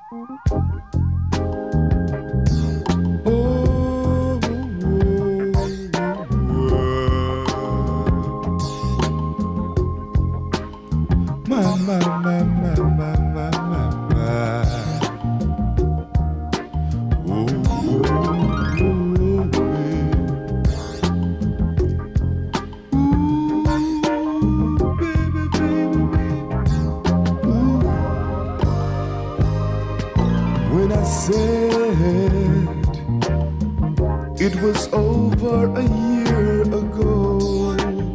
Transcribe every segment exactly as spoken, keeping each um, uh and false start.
When I said it was over a year ago,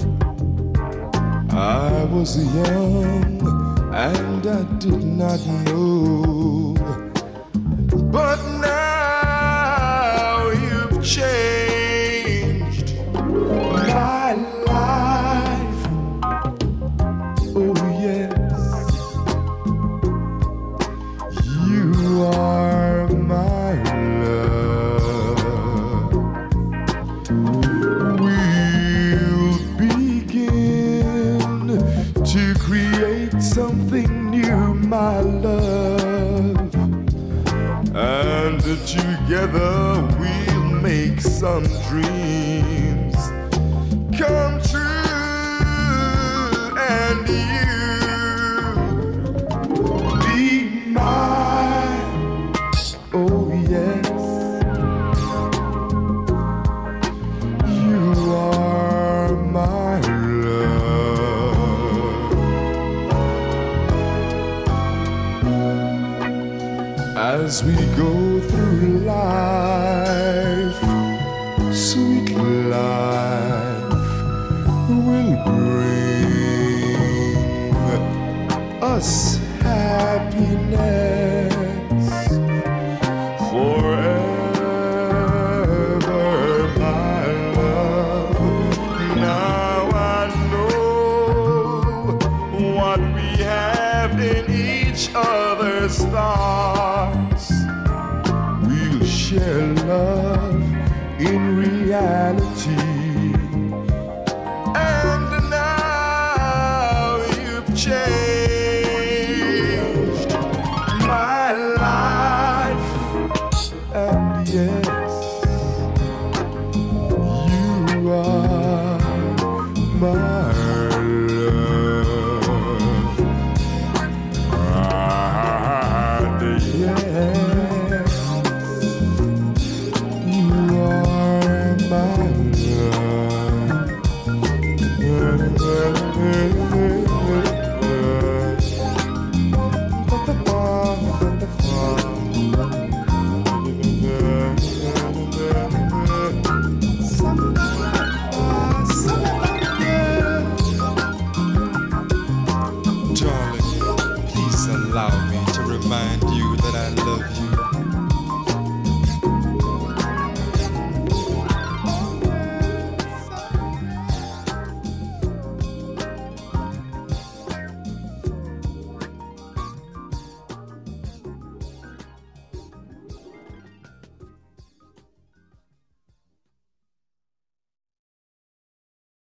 I was young and I did not know. But now you've changed my life. Oh yes, you are my love. We'll begin to create something new, my love, and together we'll make some dreams come true, and you be mine. Oh yes, you are my love. As we go through life, sweet life will bring us happiness forever, my love. Now I know what we have in each other's thoughts. We'll share love in reality.